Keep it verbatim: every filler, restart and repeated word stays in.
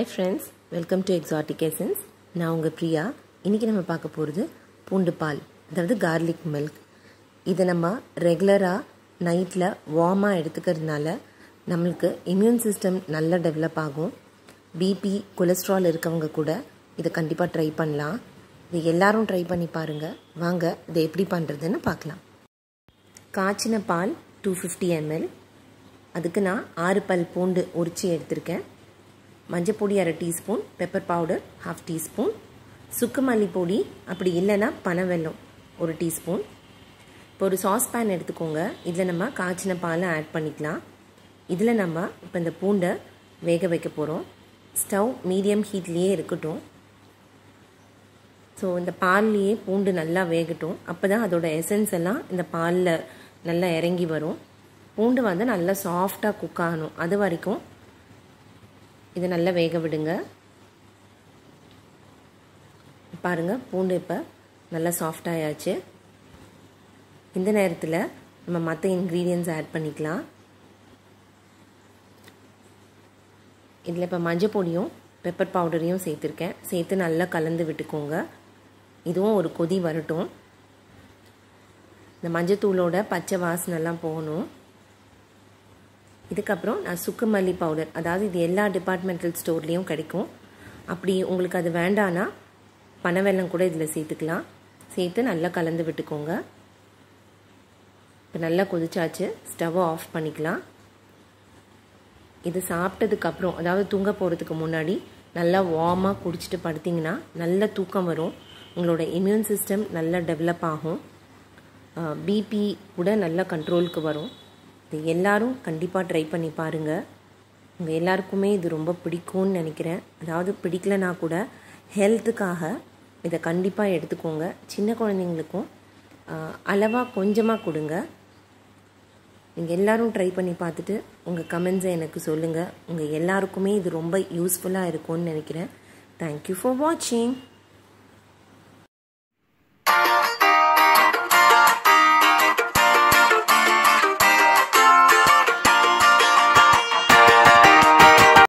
Hi friends, welcome to Exotic Essence. நான் உங்கள் பிரியா. இன்றைக்கி நம்ம பார்க்க போகிறது பூண்டு பால், அதாவது கார்லிக் மில்க். இதை நம்ம ரெகுலராக நைட்டில் வார்மாக எடுத்துக்கிறதுனால நம்மளுக்கு இம்யூன் சிஸ்டம் நல்லா டெவலப் ஆகும். பிபி கொலஸ்ட்ரால் இருக்கவங்க கூட இதை கண்டிப்பாக ட்ரை பண்ணலாம். இது எல்லாரும் ட்ரை பண்ணி பாருங்கள். வாங்க இதை எப்படி பண்ணுறதுன்னு பார்க்கலாம். காய்ச்சின பால் டூ ஃபிஃப்டி எம்எல். அதுக்கு நான் ஆறு பல் பூண்டு உரித்து எடுத்திருக்கேன். மஞ்சள் பொடி அரை teaspoon, pepper powder half teaspoon, சுக்கு மல்லி பொடி, அப்படி இல்லைன்னா பனவெல்லம் ஒரு டீஸ்பூன். இப்போ ஒரு சாஸ் பேன் எடுத்துக்கோங்க. இதில் நம்ம காய்ச்சின பாலை ஆட் பண்ணிக்கலாம். இதில் நம்ம இப்போ இந்த பூண்டை வேக வைக்க போகிறோம். ஸ்டவ் மீடியம் ஹீட்லேயே இருக்கட்டும். ஸோ இந்த பால்லையே பூண்டு நல்லா வேகட்டும். அப்போ தான் அதோட எசன்ஸ் எல்லாம் இந்த பாலில் நல்லா இறங்கி வரும். பூண்டு வந்து நல்லா சாஃப்டாக குக் ஆகணும். அது வரைக்கும் இதை நல்லா வேக விடுங்க. பாருங்கள், பூண்டு இப்போ நல்லா சாஃப்டாயாச்சு. இந்த நேரத்தில் நம்ம மற்ற இன்க்ரீடியன்ட்ஸ் ஆட் பண்ணிக்கலாம். இதில் இப்போ மஞ்சள் பொடியும் பெப்பர் பவுடரையும் சேர்த்துருக்கேன். சேர்த்து நல்லா கலந்து விட்டுக்கோங்க. இதுவும் ஒரு கொதி வரட்டும். இந்த மஞ்சத்தூளோட பச்சை வாசனைலாம் போகணும். இதுக்கப்புறம் நான் சுக்கு மல்லி பவுடர், அதாவது இது எல்லா டிபார்ட்மெண்டல் ஸ்டோர்லேயும் கிடைக்கும். அப்படி உங்களுக்கு அது வேண்டான்னா பனவெல்லம் கூட இதில் சேர்த்துக்கலாம். சேர்த்து நல்லா கலந்து விட்டுக்கோங்க. இப்போ நல்லா கொதிச்சாச்சு. ஸ்டவ்வை ஆஃப் பண்ணிக்கலாம். இது சாப்பிட்டதுக்கப்புறம், அதாவது தூங்க போகிறதுக்கு முன்னாடி நல்லா வார்மாக குடிச்சிட்டு படுத்திங்கன்னா நல்ல தூக்கம் வரும். உங்களோட இம்யூன் சிஸ்டம் நல்லா டெவலப் ஆகும். பிபி கூட நல்லா கண்ட்ரோலுக்கு வரும். இது எல்லாரும் கண்டிப்பாக ட்ரை பண்ணி பாருங்கள். உங்கள் எல்லாருக்குமே இது ரொம்ப பிடிக்கும்னு நினைக்கிறேன். அதாவது பிடிக்கலனா கூட ஹெல்த்துக்காக இதை கண்டிப்பாக எடுத்துக்கோங்க. சின்ன குழந்தைங்களுக்கும் அளவாக கொஞ்சமாக கொடுங்க. நீங்கள் எல்லோரும் ட்ரை பண்ணி பார்த்துட்டு உங்கள் கமெண்ட்ஸை எனக்கு சொல்லுங்கள். உங்கள் எல்லாருக்குமே இது ரொம்ப யூஸ்ஃபுல்லாக இருக்கும்னு நினைக்கிறேன். தேங்க்யூ ஃபார் வாட்சிங்.